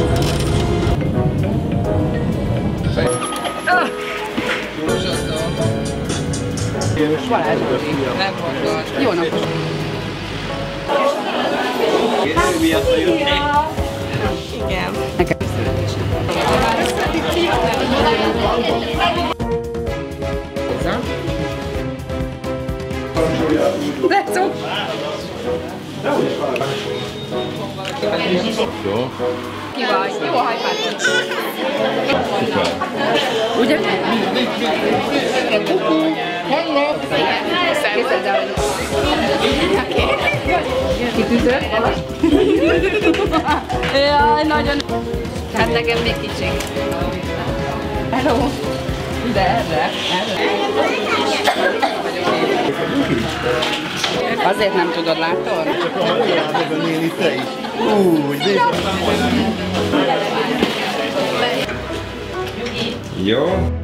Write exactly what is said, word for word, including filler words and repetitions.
Balázs, nem mondod. Jó napot! Igen. Nekem születésem. De szó! Jó. Ki vagy? Jó a hajpártod. Ugye? Kukú! Hello! Képzeld el, hogy... Oké. Kitűzött valami? Jaj, nagyon... Hát nekem még kicsik. Hello! De erre, erre. Azért nem tudod, látod? Csak a magyarában néni te is. Úgy, Jó.